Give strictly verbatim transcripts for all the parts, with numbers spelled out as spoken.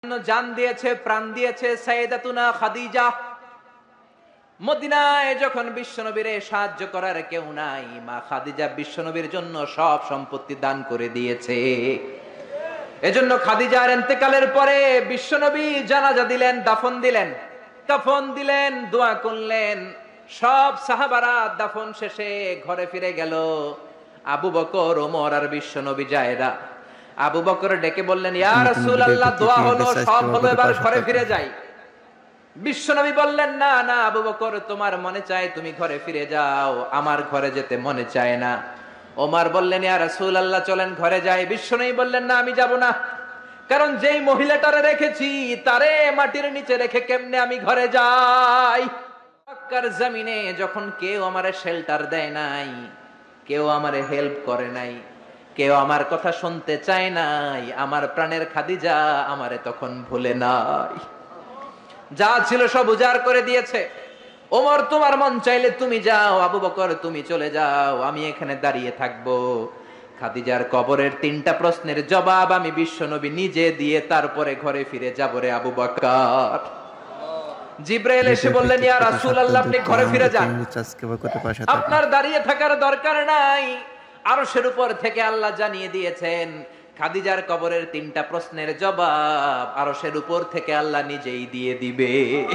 জান দিয়েছে, প্রাণ দিয়েছে সাইয়েদাতুনা খাদিজা। মদিনায় যখন বিশ্বনবীরে সাহায্য করার কেউ নাই, মা খাদিজা বিশ্বনবীর জন্য সব সম্পত্তি দান করে দিয়েছে। এজন্য খাদিজার ইন্তেকালের পরে বিশ্বনবী জানাজা দিলেন, দাফন দিলেন, কাফন দিলেন, দোয়া করলেন। সব সাহাবারা দাফন শেষে ঘরে ফিরে গেল। আবু বকর, ওমর আর বিশ্বনবী জায়দা। আবু বকর ডেকে বললেন, ইয়া রাসূলুল্লাহ, দোয়া হলো, সব হলো, এবার ঘরে ফিরে যাই। বিশ্বনবী বললেন, না না আবু বকর, তোমার মনে চায় তুমি ঘরে ফিরে যাও, আমার ঘরে যেতে মনে চায় না। ওমর বললেন, ইয়া রাসূলুল্লাহ, চলেন ঘরে যাই। বিশ্বনবী বললেন, না আমি যাব না, কারণ যেই মহিলাটারে রেখেছি তারে মাটির নিচে রেখে কেমনে আমি ঘরে যাই। মক্কার জমিনে যখন কেউ আমারে শেল্টার দেয় নাই, কেউ আমারে হেল্প করে নাই, কেউ আমার কথা শুনতে চায় নাই, আমার প্রাণের খাদিজা আমারে তখন ভুলে নাই। যা ছিল সব উজাড় করে দিয়েছে। ওমর, তোমার মন চাইলে তুমি যাও, আবু বকর তুমি চলে যাও, আমি এখানে দাঁড়িয়ে থাকবো। খাদিজার কবরের তিনটা প্রশ্নের জবাব আমি বিশ্বনবী নিজে দিয়ে তারপরে ঘরে ফিরে যাব রে আবু বকর। জিব্রাইল এসে বললেন, ইয়া রাসূলুল্লাহ, আপনি ঘরে ফিরে যান, আপনার দাঁড়িয়ে থাকার দরকার নাই। আরশের উপর থেকে আল্লাহ জানিয়ে দিয়েছেন খাদিজার কবরের তিনটা প্রশ্নের জবাব আরশের উপর থেকে আল্লাহ নিজেই দিয়ে দিবে।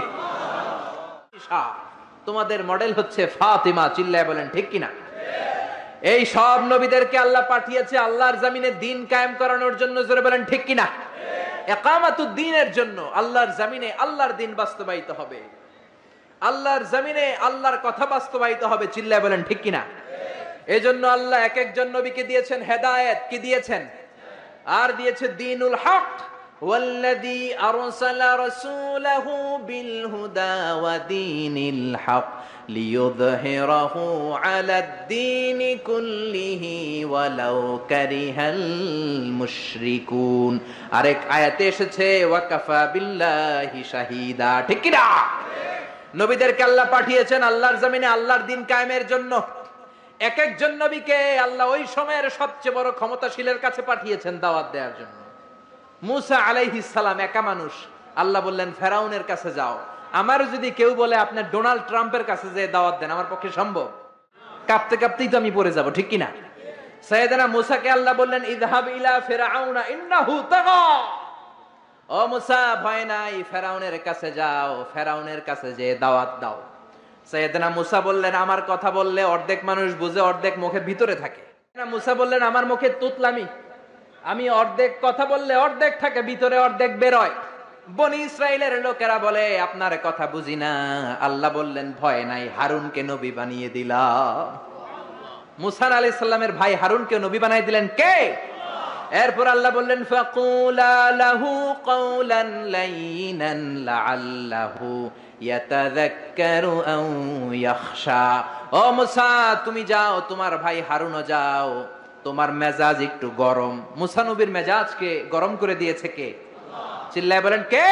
তোমাদের মডেল হচ্ছে ফাতিমা, চিল্লায় বলেন ঠিক কিনা? এই সব নবীদেরকে আল্লাহ পাঠিয়েছে আল্লাহর জমিনে দিন কায়েম করানোর জন্য, জোরে বলেন ঠিক কিনা? ইকামাতুদ দ্বীনের জন্য। আল্লাহর জমিনে আল্লাহর দিন বাস্তবায়িত হবে, আল্লাহর জমিনে আল্লাহর কথা বাস্তবায়িত হবে, চিল্লায় বলেন ঠিক কিনা? এজন্য আল্লাহ এক একজন নবীকে দিয়েছেন হেদায়েত, কি দিয়েছেন? আর দিয়েছে দ্বীনুল হক। ওয়াল্লাযী আরসালা রাসূলাহু বিল হুদা ওয়া দীনিল হক লিইয়ুযহিরাহু আলাদ দীনি কুল্লিহি ওয়ালাউ কারিহাল মুশরিকুন। আরেক আয়াতে এসেছে ওয়া কাফা বিল্লাহি শাহীদা, ঠিক কি না? নবীদেরকে আল্লাহ পাঠিয়েছেন আল্লাহর জমিনে আল্লাহর দিন কায়েমের জন্য। এক একজন নবীকে আল্লাহ ওই সময়ের সবচেয়ে বড় ক্ষমতাশীলের কাছে পাঠিয়েছেন দাওয়াত দেওয়ার জন্য। মুসা আলাইহিস সালাম একা মানুষ, আল্লাহ বললেন ফেরাউনের কাছে যাও। আমার যদি কেউ বলে আপনি ডোনাল্ড ট্রাম্পের কাছে যে দাওয়াত দেন, আমার পক্ষে সম্ভব? কাঁপতে কাঁপতেই তো আমি পড়ে যাব, ঠিক কিনা? সাইয়েদনা মুসাকে আল্লাহ বললেন ইযহাব ইলা ফিরআউনা ইন্নাহু তাগা। ও মুসা, ভয় নাই, ফেরাউনের কাছে যাও, ফেরাউনের কাছে যে দাওয়াত দাও। সাইয়েদনা মুসা বললেন, আমার কথা বললে অর্ধেক মানুষ বুঝে, অর্ধেক মুখের ভিতরে থাকে। মুসা বললেন, আমার মুখে তুতলামি, আমি অর্ধেক কথা বললে অর্ধেক থাকে ভিতরে, অর্ধেক বেরোয়। বনি ইসরাইলের লোকেরা বলে আপনার কথা বুঝি না। আল্লাহ বললেন ভয় নাই, হারুনকে নবী বানিয়ে দিলাম। মুসা আলাইহিস সালামের ভাই হারুনকে নবী বানিয়ে দিলেন কে? এরপর আল্লাহ বললেন ফাকুলা লাহু কাওলান লাইনান লাআল্লাহু ইয়াতাযাক্কারু আও ইয়াখশা। ও মুসা, তুমি যাও, তোমার ভাই হারুনও যাও, তোমার মেজাজ একটু গরম। মুসা নবীর মেজাজকে গরম করে দিয়েছে কে? চিল্লায় বলেন কে?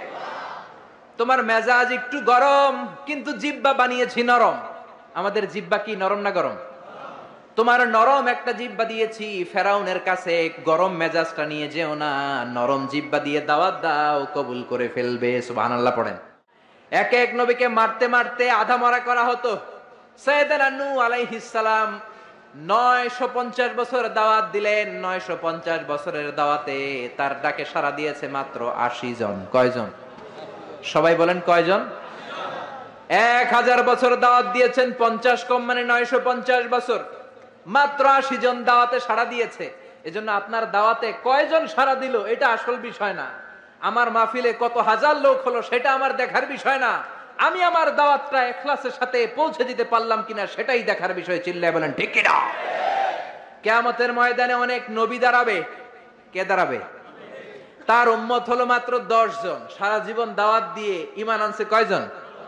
তোমার মেজাজ একটু গরম, কিন্তু জিহ্বা বানিয়েছি নরম। আমাদের জিহ্বা কি নরম না গরম? তোমার নরম একটা জিহ্বা দিয়েছি, ফেরাউনের কাছে গরম মেজাজটা নিয়ে যেও না, নরম জিহ্বা দিয়ে দাওয়াত দাও, কবুল করে ফেলবে। সুবহানাল্লাহ পড়েন। এক এক নবীকে মারতে মারতে আধা মরা করা হতো। সাইয়েদনা নূহ আলাইহিস সালাম নয়শো পঞ্চাশ বছর দাওয়াত দিলেন। নয়শো পঞ্চাশ বছরের দাওয়াতে তার ডাকে সাড়া দিয়েছে মাত্র আশি জন। কয়জন? সবাই বলেন কয়জন? এক হাজার বছর দাওয়াত দিয়েছেন, পঞ্চাশ কম মানে নয়শো পঞ্চাশ বছর, মাত্র আশি জন দাওয়াতে সাড়া দিয়েছে। এজন্য আপনার দাওয়াতে কয়জন সাড়া দিল এটা আসল বিষয় না। আমার মাহফিলে কত হাজার লোক হলো সেটা আমার দেখার বিষয় না। আমি আমার দাওয়াতটা ইখলাসের সাথে পৌঁছে দিতে পারলাম কিনা সেটাই দেখার বিষয়। চিল্লায় বলেন ঠিক কিনা? কিয়ামতের ময়দানে অনেক নবী দাঁড়াবে। কে দাঁড়াবে? তার উম্মত হলো মাত্র দশ জন। সারা জীবন দাওয়াত দিয়ে ঈমান আনছে কয়জন?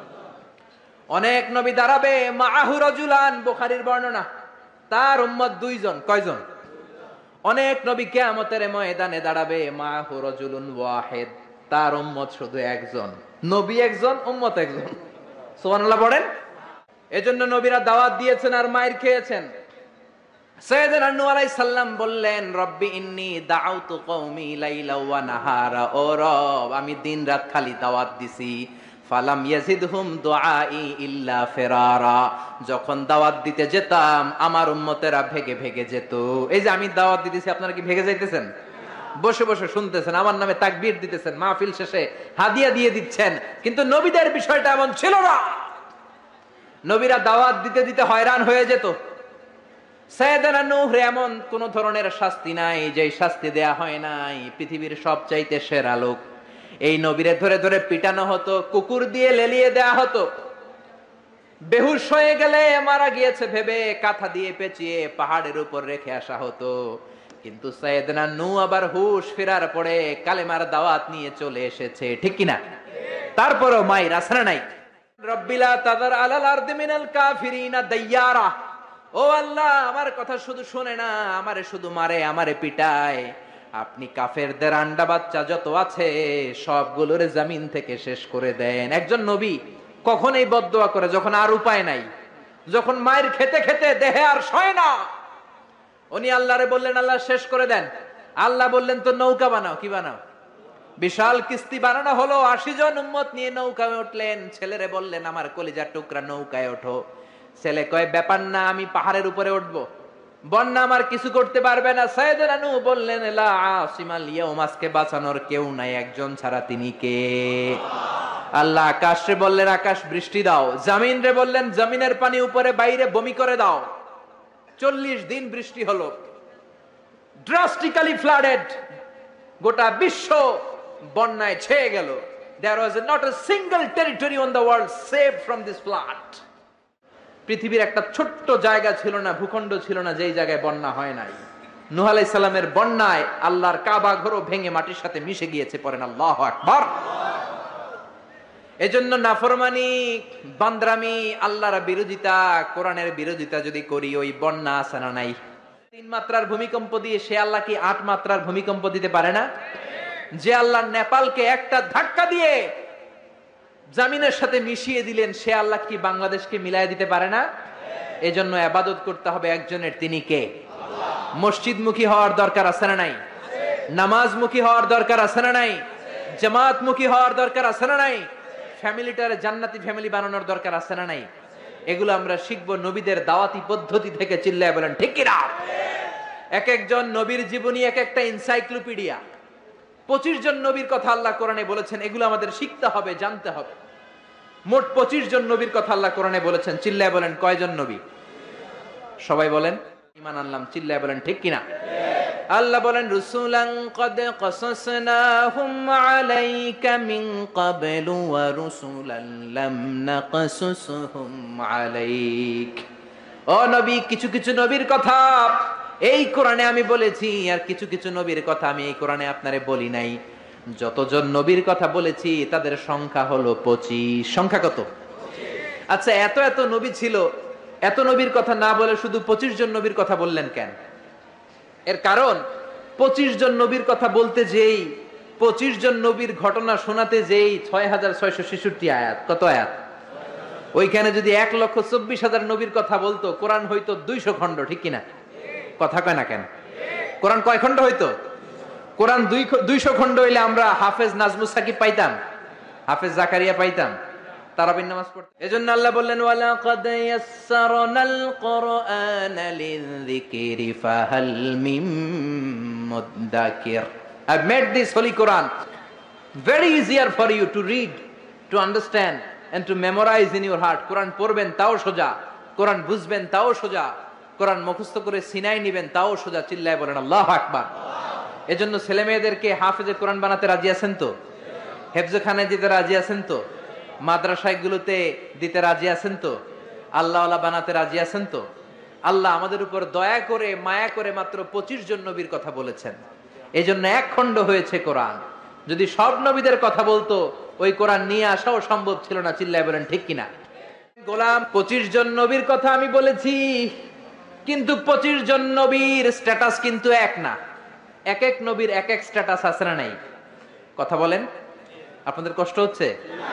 অনেক নবী দাঁড়াবে, মাআহু রাজুলান, বুখারীর বর্ণনা, তার উম্মত দুইজন। কয়জন? অনেক নবী কিয়ামতের ময়দানে দাঁড়াবে, মাআহু রাজুলুন ওয়াহিদ, তার উম্মত শুধু একজন। নবী একজন, উম্মত একজন। সুবহানাল্লাহ পড়েন। এজন্য নবীরা দাওয়াত দিয়েছেন আর মাইর খেয়েছেন। সাইয়েদনা নূহ আলাইহিস সালাম বললেন, রব্বি ইন্নী দাউতু কওমি লাইলা ওয়া নাহারা, ও রব আমি দিন রাত খালি দাওয়াত দিছি, ফালাম ইয়াজিদহুম দুআই ইল্লা ফিরারা, যখন দাওয়াত দিতে যেতাম আমার উম্মতেরা ভেগে ভেগে যেত। এই যে আমি দাওয়াত দিতেছি, আপনারা কি ভেগে যাইতেছেন? বসে বসে শুনতেছেন, আমার নামে তাকবীর দিতেছেন, মাহফিল শেষে হাদিয়া দিয়ে দিচ্ছেন, কিন্তু নবীদের বিষয়টা এমন ছিল না। নবীরা দাওয়াত দিতে দিতে হয়রান হয়ে যেত। সাইয়েদনা নূহ এমন কোন ধরনের শাস্তি নাই যে শাস্তি দেয়া হয় নাই। পৃথিবীর সবচাইতে সেরা লোক, এই নবীরে ধরে ধরে পিটানো হতো, কুকুর দিয়ে লেলিয়ে দেয়া হতো, বেহুশ হয়ে গেলে মারা গিয়েছে ভেবে কাঁথা দিয়ে পেঁচিয়ে পাহাড়ের উপর রেখে আসা হতো। কিন্তু সাইয়েদনা নূহ আবার হুশ ফেরার পরে কালেমার দাওয়াত নিয়ে চলে এসেছে, ঠিক কিনা? তারপরেও মাই রাসনা নাই। রব্বিলা তাদার আলাল আরদি মিনাল কাফিরিনা দাইয়ারা, ও আল্লাহ আমার কথা শুধু শুনে না, আমারে শুধু মারে, আমারে পিটায়। আপনি কাফেরদের আন্ডা বাচ্চা যত আছে সবগুলোর জমিন থেকে শেষ করে দেন। একজন নবী কখন এই বদদোয়া করে? যখন আর উপায় নাই, যখন মায়ের খেতে খেতে দেহে আর সয় না। উনি আল্লাহরে বললেন, আল্লাহ শেষ করে দেন। আল্লাহ বললেন, তো নৌকা বানাও। কি বানাও? বিশাল কিস্তি বানানো হলো, আশি জন উম্মত নিয়ে নৌকায় উঠলেন। ছেলেরে বললেন, আমার কলিজার টুকরা নৌকায় ওঠো। ছেলে কয়, ব্যাপার না, আমি পাহাড়ের উপরে উঠবো, বন্যা আমার কিছু করতে পারবে না। সাইয়েদনা নূহ বললেন, লা আসিমাল ইয়াউম, আজকে বাঁচানোর কেউ নাই একজন ছাড়া, তিনি কে? আল্লাহ আকাশে বললেন, আকাশ বৃষ্টি দাও। জমিন রে বললেন, জমিনের পানি উপরে বাইরে বমি করে দাও। চল্লিশ দিন বৃষ্টি হলো, ড্রাস্টিক্যালি ফ্লাডেড, গোটা বিশ্ব বন্যায় ছেয়ে গেল। There was not a single territory on the world saved from this flood. পৃথিবীর একটা ছোট্ট জায়গা ছিল না, ভূখণ্ড ছিল না যেই জায়গায় বন্যা হয় নাই। নূহ আলাইহিস সালামের বন্যায় আল্লাহর কাবা ঘরও ভেঙে মাটির সাথে মিশে গিয়েছে। পড়েন আল্লাহু আকবার। এজন্য নাফরমানি, বান্দরামি, আল্লাহর বিরোধিতা, কোরআনের বিরোধিতা যদি করি, ওই বন্যা আছে না নাই? তিন মাত্রার ভূমিকম্প দিয়ে সে আল্লাহ কি আট মাত্রার ভূমিকম্প দিতে পারে না? যে আল্লাহ নেপালকে একটা ধাক্কা দিয়ে জমিনের সাথে মিশিয়ে দিলেন, সে আল্লাহ কি বাংলাদেশকে মিলাইয়া দিতে পারে না? এজন্য ইবাদত করতে হবে একজনের, তিনি কে? মসজিদমুখী হওয়ার দরকার আছে না নাই? নামাজমুখী হওয়ার দরকার আছে না নাই? জামাতমুখী হওয়ার দরকার আছে না নাই? ফ্যামিলিটারে জান্নাতি ফ্যামিলি বানানোর দরকার আছে না নাই? এগুলো আমরা শিখবো নবীদের দাওয়াতি পদ্ধতি থেকে। চিল্লায় বলেন ঠিক কিনা? এক একজন নবীর জীবনী এক একটা এনসাইক্লোপিডিয়া। পঁচিশ জন নবীর কথা আল্লাহ কোরআনে বলেছেন, এগুলো আমাদের শিখতে হবে, জানতে হবে। মোট পঁচিশ জন নবীর কথা আল্লাহ কোরআনে বলেছেন। চিল্লায় বলেন কয়জন নবী? সবাই বলেন ঈমান আনলাম। চিল্লায় বলেন ঠিক কিনা? আল্লাহ বলেন, রুসুলান ক্বাদ ক্বাসাসনাহুম আলাইকা মিন ক্বাবলু ওয়া রুসুলান লাম নাকসুসহুম আলাইক। ও নবী, কিছু কিছু নবীর কথা এই কোরআনে আমি বলেছি, আর কিছু কিছু নবীর কথা আমি এই কোরআনে আপনারে বলি নাই। যতজন নবীর কথা বলেছি তাদের সংখ্যা হলো পঁচিশ। সংখ্যা কত? আচ্ছা, এত এত নবী ছিল, এত নবীর কথা না বলে শুধু পঁচিশ জন নবীর কথা বললেন কেন? এর কারণ, পঁচিশ জন নবীর কথা বলতে যেই, পঁচিশ জন নবীর ঘটনা শোনাতে যেই ছয় হাজার ছয়শ ছেষট্টি আয়াত। কত আয়াত? ওইখানে যদি এক লক্ষ চব্বিশ হাজার নবীর কথা বলতো, কোরআন হইতো দুইশো খণ্ড। ঠিক কিনা? কথা কয় না কেন? কোরআন কয় খণ্ড হইতো? কোরআন দুই দুইশো খণ্ড হইলে আমরা হাফেজ নাজমুস সাকিব পাইতাম, হাফেজ জাকারিয়া পাইতাম, তারাবির নামাজ পড়তাম। এজন্য আল্লাহ বললেন, ওয়ালাকাদ ইয়াসসারনাল কুরআনা লিযিকরি ফাহাল মিন মুদ্দাকির। I have made this holy Quran very easier for you to read, to understand and to memorize in your heart. কোরআন পড়বেন তাও সোজা, কোরআন বুঝবেন তাও সোজা, কোরআন মুখস্থ করে সিনাই নিবেন তাও সোজা। চিল্লায় বলেন আল্লাহু আকবার। এজন্য ছেলে মেয়েদেরকে হাফেজে কোরআন বানাতে রাজি আছেন তো? হেফজখানায় দিতে রাজি আছেন তো? মাদ্রাসাগুলোতে দিতে রাজি আছেন তো? আল্লাহওয়ালা বানাতে রাজি আছেন তো? আল্লাহ আমাদের উপর দয়া করে, মায়া করে মাত্র পঁচিশ জন নবীর কথা বলেছেন। এই জন্য এক খণ্ড হয়েছে কোরআন। যদি সব নবীদের কথা বলতো, ওই কোরআন নিয়ে আসাও সম্ভব ছিল না। চিল্লায় বলেন ঠিক কিনা? গোলাম, পঁচিশ জন নবীর কথা আমি বলেছি, কিন্তু পঁচিশ জন নবীর স্ট্যাটাস কিন্তু এক না। এক এক নবীর এক এক স্ট্যাটাস আছে না নাই? কথা বলেন। আপনাদের কষ্ট হচ্ছে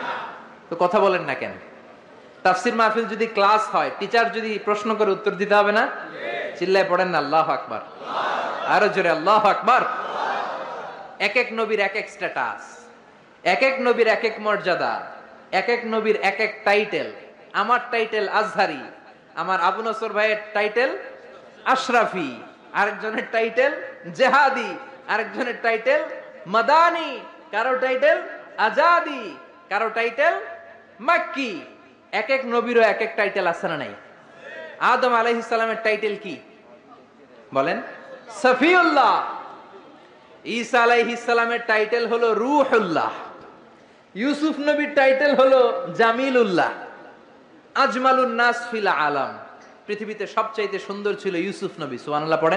তো কথা বলেন না কেন? তাফসীর মাহফিল যদি ক্লাস হয়, টিচার যদি প্রশ্ন করে উত্তর দিতে হবে না? চিল্লায় পড়েন না আল্লাহু আকবার, আরো জোরে আল্লাহু আকবার। এক এক নবীর এক এক স্ট্যাটাস, এক এক নবীর এক এক মর্যাদা, এক এক নবীর এক এক টাইটেল। আমার টাইটেল আজহারি, আমার আবু নসর ভাইয়ের টাইটেল আশরাফি, আরেকজনের টাইটেল জেহাদি, আরেকজনের টাইটেল মাদানি, কারো টাইটেল আজাদি, কারো টাইটেল মাক্কি। এক এক নবীরও এক এক টাইটেল আছে না নাই? আদম আলাইহিস সালামের টাইটেল কি বলেন? সফিউল্লাহ। ঈসা আলাইহিস সালামের টাইটেল হলো রূহুল্লাহ। ইউসুফ নবীর টাইটেল হলো জামিলুল্লাহ। আজমালুন নাস ফিল আলাম, পৃথিবীতে সবচাইতে সুন্দর ছিল ইউসুফ নবী। সুবহানাল্লাহ পড়েন।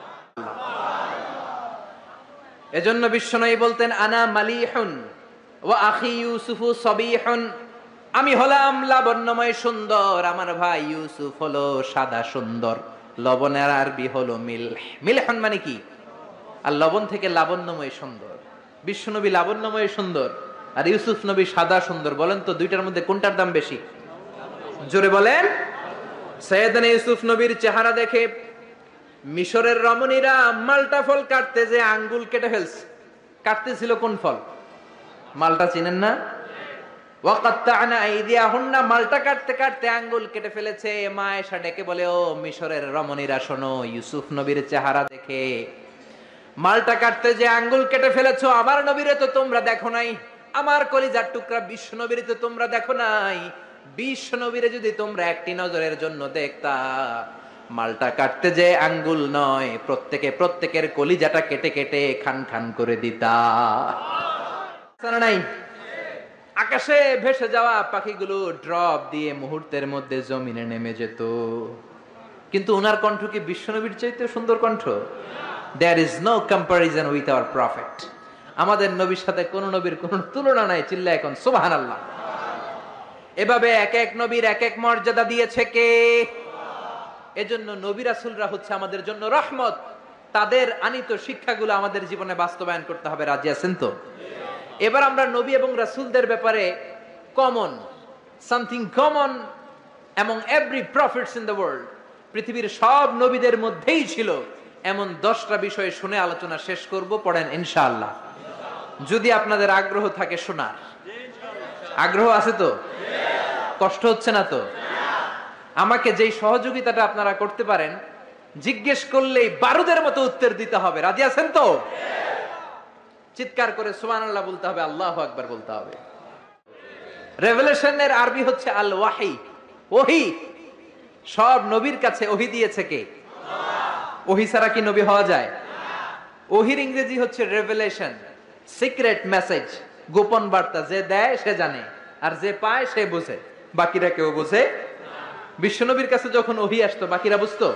এজন্য বিশ্বনবী বলতেন আনা মালিহুন ওয়া আখি ইউসুফু সবিহুন, আমি হলাম লাবণ্যময় সুন্দর, আমার ভাই ইউসুফ হলো সাদা সুন্দর। লবণের আরবি হলো মিলহ। মিলহুন মানে কি? আর লবণ থেকে লাবণ্যময় সুন্দর। বিশ্বনবী লাবণ্যময় সুন্দর আর ইউসুফ নবী সাদা সুন্দর। বলেন তো দুইটার মধ্যে কোনটার দাম বেশি? জোরে বলেন। সাইয়েদনা ইউসুফ নবীর চেহারা দেখে মিশরের রমণীরা মালটা ফল কাটতে যে আঙ্গুল কেটে ফেলছে। কাটতেছিল কোন ফল? মালটা চিনেন না? ওয়াকাত্তা'না আইদিয়াহুন্না, মালটা কাটতে কাটতে আঙ্গুল কেটে ফেলেছে। মা এসে ডেকে বলে, ও মিশরের রমণীরা শোনো, ইউসুফ নবীর চেহারা দেখে মালটা কাটতে যে আঙ্গুল কেটে ফেলেছো, আমার নবীরে তো তোমরা দেখো নাই, আমার কলিজার টুকরা বিশ্ব নবীরে তো তোমরা দেখো নাই। বিশ্ব নবীরে যদি তোমরা একটি নজরের জন্য দেখতা, মালটা কাটতে যে আঙ্গুল নয়, প্রত্যেকে প্রত্যেকের কলিজাটা কেটে কেটে খান খান করে দিতা। নাই আকাশে ভেসে যাওয়া পাখিগুলো ড্রপ দিয়ে মুহূর্তের মধ্যে জমিনে নেমে যেত। কিন্তু ওনার কণ্ঠ কি বিশ্বনবীর চাইতে সুন্দর কণ্ঠ? There is no comparison with our prophet. আমাদের নবীর সাথে কোন নবীর কোন তুলনা নাই। চিল্লায় এখন সুবহানাল্লাহ। এভাবে এক এক নবীর এক এক মর্যাদা দিয়েছে কে? এজন্য নবী রাসূলরা হচ্ছে আমাদের জন্য রহমত। তাদের আনিত শিক্ষাগুলো আমাদের জীবনে বাস্তবায়ন করতে হবে। রাজি আছেন তো? এবার আমরা নবী এবং রাসূলদের ব্যাপারে common, something common among every prophets in the world, পৃথিবীর সব নবীদের মধ্যেই ছিল এমন দশটা বিষয় শুনে আলোচনা শেষ করব। পড়েন ইনশাআল্লাহ, যদি আপনাদের আগ্রহ থাকে শোনার। আগ্রহ আছে তো? কষ্ট হচ্ছে না তো? আমাকে যেই সহযোগিতাটা আপনারা করতে পারেন, জিজ্ঞেস করলেই বারুদের মতো উত্তর দিতে হবে। রাজি আছেন তো? চিৎকার করে সুবহানাল্লাহ বলতে হবে, আল্লাহু আকবার বলতে হবে। রেভেলেশনের আরবি হচ্ছে আল ওয়াহি, ওহী। সব নবীর কাছে ওহী দিয়েছে কে? ওহী ছাড়া কি নবী হওয়া যায়? ওহীর ইংরেজি হচ্ছে রেভেলেশন, সিক্রেট মেসেজ, গোপন বার্তা। যে দেয় সে জানে, আর যে পায় সে বোঝে, বাকিরা কেউ বোঝে। বিশ্বনবীর কাছে যখন ওহী আসতো বাকিরা বুঝতো?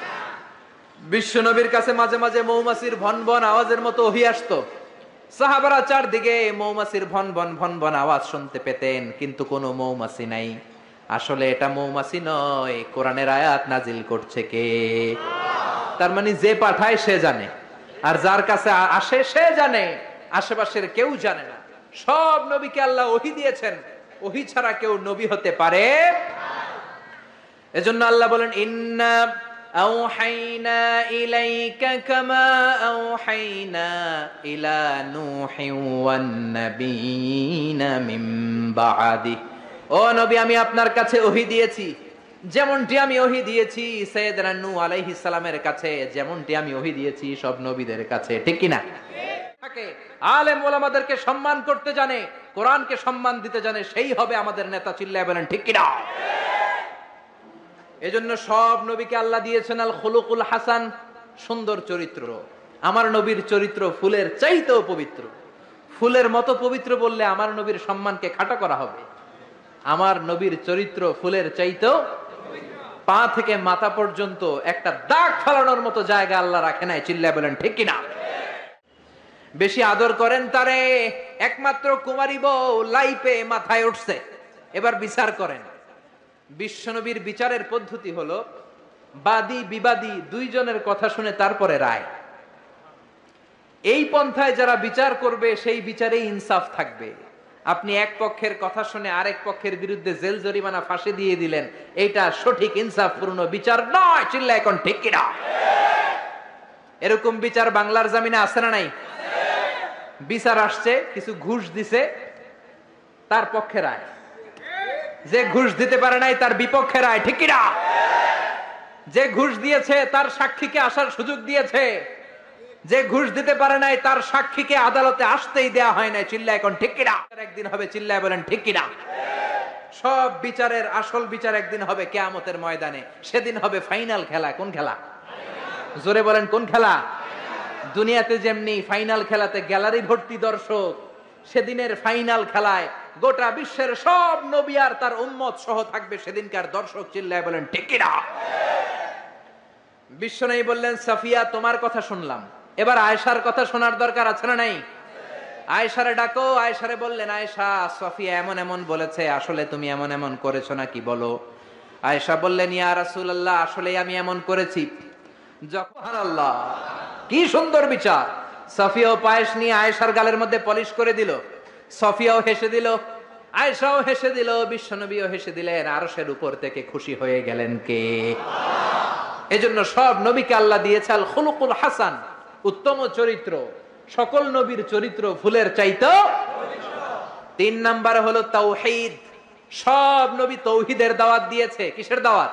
বিশ্বনবীর কাছে মাঝে মাঝে মৌমাছির ভন ভন আওয়াজের মতো ওহী আসতো। সাহাবারা চারদিকে মৌমাছির ভন ভন ভন ভন আওয়াজ শুনতে পেতেন, কিন্তু কোনো মৌমাছি নাই। আসলে এটা মৌমাছি নয়, কোরআনের আয়াত নাজিল করছে কে? তার মানে যে পাঠায় সে জানে, আর যার কাছে আসে সে জানে, আশেপাশের কেউ জানে না। সব নবীকে আল্লাহ ওহী দিয়েছেন, ওহী ছাড়া কেউ নবী হতে পারে। এজন্য আল্লাহ বলেন, ইন্না আওহাইনা ইলাইকা কামা আওহাইনা ইলা নূহিন ওয়ান নাবিয়িনা মিন বাদি। ও নবী, আমি আপনার কাছে ওহী দিয়েছি যেমনটি আমি ওহী দিয়েছি সাইয়েদনা নূহ আলাইহিস সালামের কাছে, যেমনটি আমি ওহী দিয়েছি সব নবীদের কাছে। ঠিক কি না? ঠিক। আলেম ওলামাদেরকে সম্মান করতে জানে, কোরআনকে সম্মান দিতে জানে, সেই হবে আমাদের নেতা। চিল্লায় বলেন ঠিক কি না? এজন্য সব নবীকে আল্লাহ দিয়েছেন আল খুলুকুল হাসান, সুন্দর চরিত্র। আমার নবীর চরিত্র ফুলের চাইতেও পবিত্র। ফুলের মতো পবিত্র বললে আমার নবীর সম্মানকে খাটো করা হবে। আমার নবীর চরিত্র ফুলের চাইতেও, পা থেকে মাথা পর্যন্ত একটা দাগ ফেলানোর মতো জায়গা আল্লাহ রাখে নাই। চিল্লায় বলেন ঠিক কিনা? বেশি আদর করেন তারে। একমাত্র কুমারী বউ লাইপে মাথায় উঠছে, এবার বিচার করেন। বিশ্বনবীর বিচারের পদ্ধতি হলো বাদী বিবাদী দুইজনের কথা শুনে তারপরে রায়। এই পন্থায় যারা বিচার করবে সেই বিচারে ইনসাফ থাকবে। আপনি এক পক্ষের কথা শুনে আরেক পক্ষের বিরুদ্ধে জেল জরিমানা ফাঁসি দিয়ে দিলেন, এইটা সঠিক ইনসাফপূর্ণ বিচার নয়। চিল্লা এখন ঠিক কিনা? এরকম বিচার বাংলার জমিনে আছে না নাই? বিচার আসছে, কিছু ঘুষ দিছে, তার পক্ষে রায়। যে ঘুষ দিতে পারে নাই তার বিপক্ষে রায়, ঠিক কিনা? যে ঘুষ দিয়েছে তার সাক্ষীকে আসার সুযোগ দিয়েছে, যে ঘুষ দিতে পারে নাই তার সাক্ষীকে আদালতে আসতেই দেয়া হয় নাই। চিল্লা এখন ঠিক কিনা? একদিন হবে, চিল্লায় বলেন ঠিক কিনা? সব বিচারের আসল বিচার একদিন হবে কিয়ামতের ময়দানে। সেদিন হবে ফাইনাল খেলা। কোন খেলা? জোরে বলেন কোন খেলা? দুনিয়াতে যেমনি ফাইনাল খেলাতে গ্যালারি ভর্তি দর্শক, সেদিনের ফাইনাল খেলায় গোটা বিশ্বের সব নবী আর তার উম্মত সহ থাকবে সেদিনকার দর্শক। চিল্লায় বলেন ঠিক কিনা? বিশ্বনবী বললেন, সাফিয়া তোমার কথা শুনলাম, এবার আয়েশার কথা শোনার দরকার আছে না নাই? আয়েশারে ডাকো। আয়েশারে বললেন, আয়েশা, সাফিয়া এমন এমন বলেছে, আসলে তুমি এমন এমন করেছো নাকি বলো। আয়েশা বললেন, ইয়া রাসূলুল্লাহ, আসলে আমি এমন করেছি। সুবহানাল্লাহ, কি সুন্দর বিচার। সাফিয়াও পায়েস নিয়ে আয়েশার গালের মধ্যে পলিশ করে দিল। সাফিয়াও হেসে দিল, আয়েশাও হেসে দিল, বিশ্বনবীও হেসে দিলেন। আরশের উপর থেকে খুশি হয়ে গেলেন কে? এজন্য সব নবীকে আল্লাহ দিয়েছে আল খুলুকুল হাসান, উত্তম চরিত্র। সকল নবীর চরিত্র ফুলের চাইতো। তিন নাম্বার হলো তাওহীদ। সব নবী তৌহিদের দাওয়াত দিয়েছে। কিসের দাওয়াত?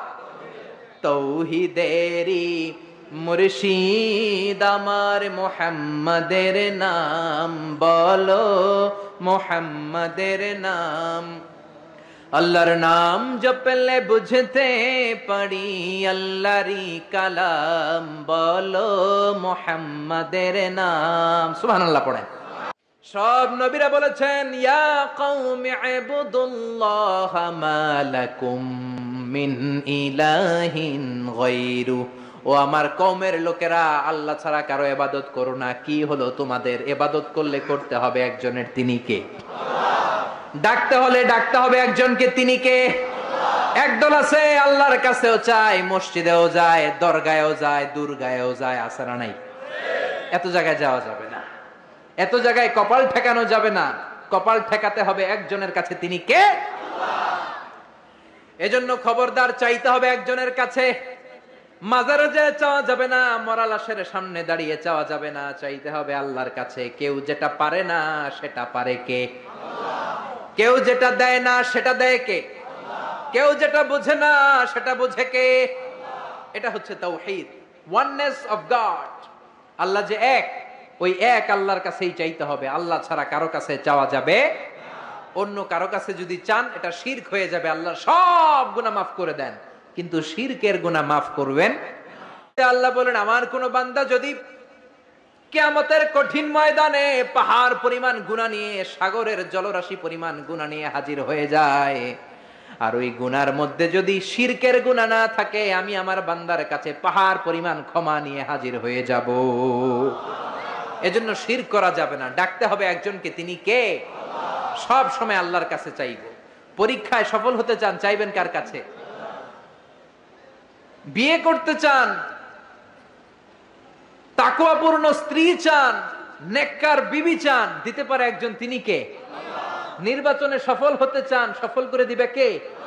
তৌহিদেরই মুর্শিদ আমার মুহাম্মাদের নাম বলো, মুহাম্মাদের নাম। আল্লাহর নাম জপলে বুঝতে পারি আল্লাহরই কালাম বলো, মুহাম্মাদের নাম। সুবহানাল্লাহ পড়েন। সব নবীরা বলেছেন, ইয়া কওমি ইবুদুল্লাহ মা লাকুম মিন ইলাহিন গায়রু। ও আমার কওমের লোকেরা, আল্লাহ ছাড়া কারো ইবাদত করো না। কি হলো তোমাদের? ইবাদত করলে করতে হবে একজনের, তিনি কে? ডাকতে হলে ডাকতে হবে একজনকে, তিনি কে? একদল আছে আল্লাহর কাছেও চায়, মসজিদেও যায়, দরগায়ও যায়, দুর্গায়ও যায়, আছে না নাই? এত জায়গায় যাওয়া যাবে না, এত জায়গায় কপাল ঠেকানো যাবে না। কপাল ঠেকাতে হবে একজনের কাছে, তিনি কে? এজন্য খবরদার, চাইতে হবে একজনের কাছে। মাজারে যেয়ে চাওয়া যাবে না, মরা লাশের সামনে দাঁড়িয়ে চাওয়া যাবে না, চাইতে হবে আল্লাহর কাছে। কেউ যেটা পারে না সেটা পারে কে? কেউ যেটা দেয় না সেটা দেয় কে? কেউ যেটা বোঝে না সেটা বোঝে কে? এটা হচ্ছে তাওহীদ, ওয়াননেস অফ গড। আল্লাহ যে এক, ওই এক আল্লাহর কাছেই চাইতে হবে। আল্লাহ ছাড়া কারো কাছে চাওয়া যাবে না। অন্য কারো কাছে যদি চান, এটা শিরক হয়ে যাবে। আল্লাহ সব গুনাহ মাফ করে দেন, কিন্তু শিরকের গুনাহ মাফ করবেন। আল্লাহ বলেন, আমার কোন বান্দা যদি কিয়ামতের কঠিন ময়দানে পাহাড় পরিমাণ গুনাহ নিয়ে, সাগরের জলরাশি পরিমাণ গুনাহ নিয়ে হাজির হয়ে যায়, আর ওই গুনার মধ্যে যদি শিরকের গুনাহ না থাকে, আমি আমার বান্দার কাছে পাহাড় পরিমাণ ক্ষমা নিয়ে হাজির হয়ে যাব। এজন্য শিরক করা যাবে না, ডাকতে হবে একজনকে, তিনি কে? সব সময় আল্লাহর কাছে চাইব। পরীক্ষায় সফল হতে চান, চাইবেন কার কাছে? বিয়ে করতে চান, তাকওয়াপূর্ণ স্ত্রী চান, নেককার বিবি চান, দিতে পারে একজন, তিনি কে? নির্বাচনে সফল হতে চান, সফল করে দিবে কে?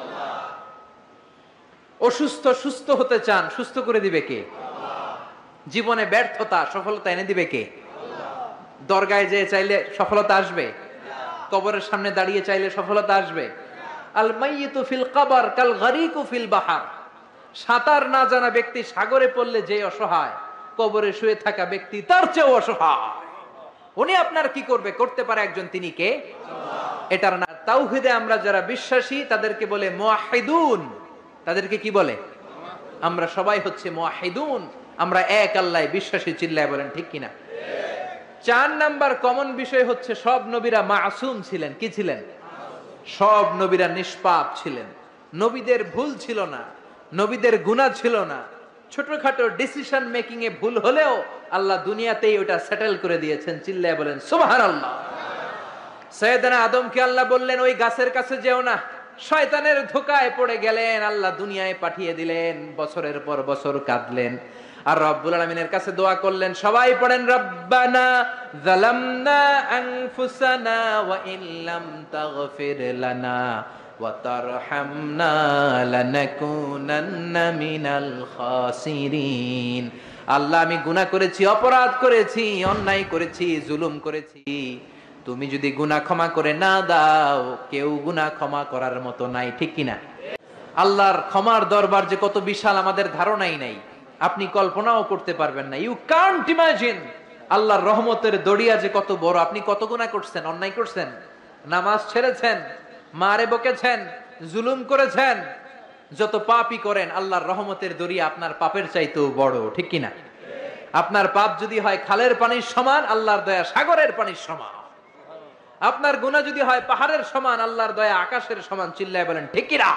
অসুস্থ সুস্থ হতে চান, সুস্থ করে দিবে কে? জীবনে ব্যর্থতা, সফলতা এনে দিবে কে? দরগায় যেয়ে চাইলে সফলতা আসবে? কবরের সামনে দাঁড়িয়ে চাইলে সফলতা আসবে? আল মাইয়িতু ফিল কবর কাল গরিকু ফিল বাহর। সাঁতার না জানা ব্যক্তি সাগরে পড়লে যে অসহায়, কবরে শুয়ে থাকা ব্যক্তি তার চেয়েও অসহায়। উনি আপনার কি করবে? করতে পারে একজন, তিনি কে? এটার না তাওহীদে আমরা যারা বিশ্বাসী তাদেরকে বলে মুওয়াহিদুন। তাদেরকে কি বলে? আমরা সবাই হচ্ছে মুওয়াহিদুন, আমরা এক আল্লাহয় বিশ্বাসী। চিল্লায় বলেন ঠিক কিনা? চার নাম্বার কমন বিষয় হচ্ছে, সব নবীরা মাসুম ছিলেন। কি ছিলেন? সব নবীরা নিষ্পাপ ছিলেন। নবীদের ভুল ছিল না, নবীদের গুনাহ ছিল না। ছোটখাটো ডিসিশন মেকিং এ ভুল হলেও আল্লাহ দুনিয়াতেই ওটা সেটেল করে দিয়েছেন। চিল্লায় বলেন সুবহানাল্লাহ। সাইয়েদনা আদমকে আল্লাহ বললেন, ওই গাছের কাছে যেও না। শয়তানের ধোকায় পড়ে গেলেন, আল্লাহ দুনিয়ায় পাঠিয়ে দিলেন। বছরের পর বছর কাঁদলেন। আর রব্বুল আলামিনের কাছে দোয়া করলেন, সবাই পড়েন, রব্বানা যালামনা আনফুসানা ওয়া ইল্লাম তাগফির লানা ওয়া তারহামনা লানাকুনান্না মিনাল খাসিরিন। আল্লাহ, আমি গুনাহ করেছি, অপরাধ করেছি, অন্যায় করেছি, জুলুম করেছি, তুমি যদি গুনাহ ক্ষমা করে না দাও, কেউ গুনাহ ক্ষমা করার মতো নাই, ঠিক কিনা? আল্লাহর ক্ষমার দরবার যে কত বিশাল আমাদের ধারণাই নাই, আপনি কল্পনাও করতে পারবেন না। ইউ কান্ট ইমাজিন আল্লাহর রহমতের দড়িয়া যে কত বড়। আপনি কত গুনাহ করছেন, অন্যায় করছেন, নামাজ ছেড়েছেন, মারে বকেছেন, জুলুম করেছেন, যত পাপই করেন, আল্লাহর রহমতের দড়িয়া আপনার পাপের চাইতেও বড়, ঠিক কিনা? আপনার পাপ যদি হয় খালের পানির সমান, আল্লাহর দয়া সাগরের পানির সমান। আপনার গুনাহ যদি হয় পাহাড়ের সমান, আল্লাহর দয়া আকাশের সমান। চিল্লায় বলেন ঠিক কিনা?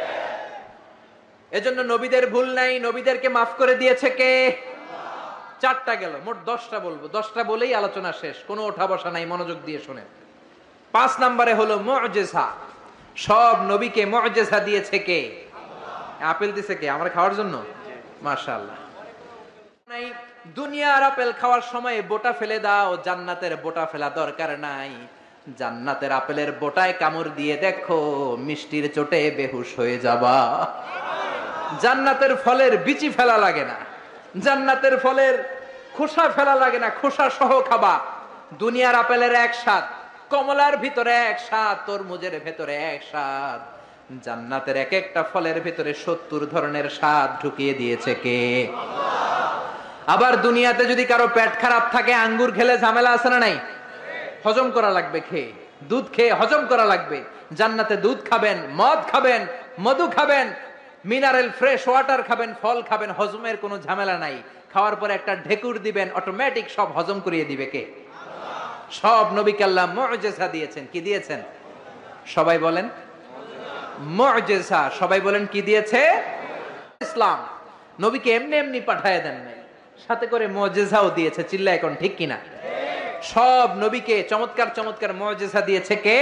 এজন্য নবীদের ভুল নাই, নবীদেরকে মাফ করে দিয়েছে কে? চারটা গেল, মোট দশটা বলবো, দশটা বলেই আলোচনা শেষ, কোনো ওঠা বসা নাই, মনোযোগ দিয়ে শোনেন। পাঁচ নম্বরে হলো মুআজিজা। সব নবীকে মুআজিজা দিয়েছে কে? আপেল দিয়েছে কে? আমরা খাওয়ার জন্য? মাশাআল্লাহ। দুনিয়ার আপেল খাওয়ার সময় বোটা ফেলে দাও, জান্নাতের বোটা ফেলা দরকার নাই। জান্নাতের আপেলের বোটায় কামড় দিয়ে দেখো, মিষ্টির চোটে বেহুশ হয়ে যাবা। জান্নাতের ফলের বিচি ফেলা লাগে না, জান্নাতের ফলের খোসা ফেলা লাগে না, খোসা সহ খাবা। দুনিয়ার আপেলের এক স্বাদ, কমলার ভিতরে এক স্বাদ, তরমুজের ভেতরে এক স্বাদ, জান্নাতের এক একটা ফলের ভিতরে সত্তর ধরনের স্বাদ ঢুকিয়ে দিয়েছে কে? আবার দুনিয়াতে যদি কারো পেট খারাপ থাকে, আঙ্গুর খেলে ঝামেলা আছে না নাই? হজম করা লাগবে, খেয়ে দুধ খেয়ে হজম করা লাগবে। জান্নাতে দুধ খাবেন, মদ খাবেন, মধু খাবেন, মিনারেল ফ্রেশ ওয়াটার খাবেন, ফল খাবেন, হজমের কোনো ঝামেলা নাই। খাওয়ার পরে একটা ঢেকুর দিবেন, অটোমেটিক সব হজম করিয়ে দিবে কে? সব নবীকে আল্লাহ মুআজিজা দিয়েছেন। কি দিয়েছেন? সবাই বলেন মুআজিজা। সবাই বলেন কি দিয়েছে? ইসলাম। নবীকে এমনি এমনি পাঠায় দেন নাই, সাথে করে মুআজিজাও দিয়েছে। চিল্লা এখন ঠিক কিনা? সব নবীকে চমৎকার চমৎকার মুআজিজা দিয়েছে কে?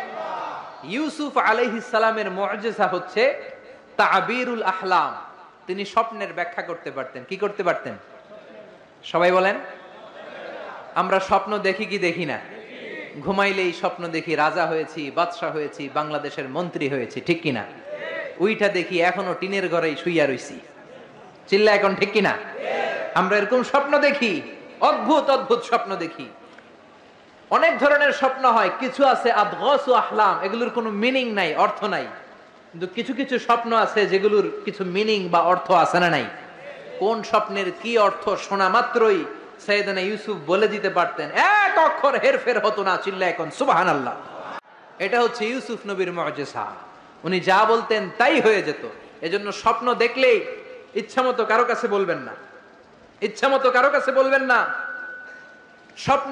ইউসুফ আলাইহিস সালামের মুআজিজা হচ্ছে তাবিরুল আহলাম। তিনি স্বপ্নের ব্যাখ্যা করতে পারতেন। কি করতে পারতেন? সবাই বলেন। আমরা স্বপ্ন দেখি কি দেখি না? ঘুমাইলেই স্বপ্ন দেখি রাজা হয়েছি, বাদশা হয়েছি, বাংলাদেশের মন্ত্রী হয়েছি, ঠিক কিনা? উইটা দেখি এখনো টিনের ঘরেই শুইয়া রইছি। চিল্লা এখন ঠিক কিনা? আমরা এরকম স্বপ্ন দেখি, অদ্ভুত অদ্ভুত স্বপ্ন দেখি। অনেক ধরনের স্বপ্ন হয়, কিছু আছে আদগাসু আহলাম, এগুলোর কোনো মিনিং নাই, অর্থ নাই। কিন্তু কিছু কিছু স্বপ্ন আছে যেগুলোর কিছু মিনিং বা অর্থ আছে না নাই? কোন স্বপ্নের কি অর্থ শোনা মাত্রই সাইয়েদনা ইউসুফ বলে দিতে পারতেন, এক অক্ষর হেরফের হতো না। চিল্লা এখন সুবহানাল্লাহ। এটা হচ্ছে ইউসুফ নবীর মুআজিজা। উনি যা বলতেন তাই হয়ে যেত। এজন্য স্বপ্ন দেখলেই ইচ্ছামতো কারো কাছে বলবেন না, ইচ্ছামতো কারো কাছে বলবেন না। স্বপ্ন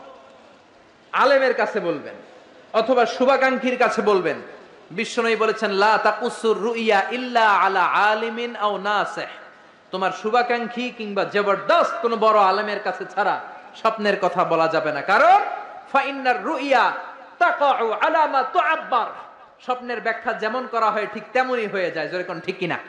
আলেমের কাছে বলবেন অথবা শুভাকাঙ্ক্ষীর কাছে বলবেন। বিশ্বনবী বলেছেন, লা তাকুসুর রুইয়া ইল্লা আলা আলিমিন আও নাসিহ। তোমার শুভাকাঙ্ক্ষী কিংবা জবরদস্ত কোন বড় আলেমের কাছে ছাড়া স্বপ্নের কথা বলা যাবে না। কারণ ফাইন্নার রুইয়া তাকাউ আলা মা তুআব্বার। স্বপ্নের ব্যাখ্যা যেমন করা হয় ঠিক তেমনই হয়ে যায়। যেরকম ঠিক কিনা?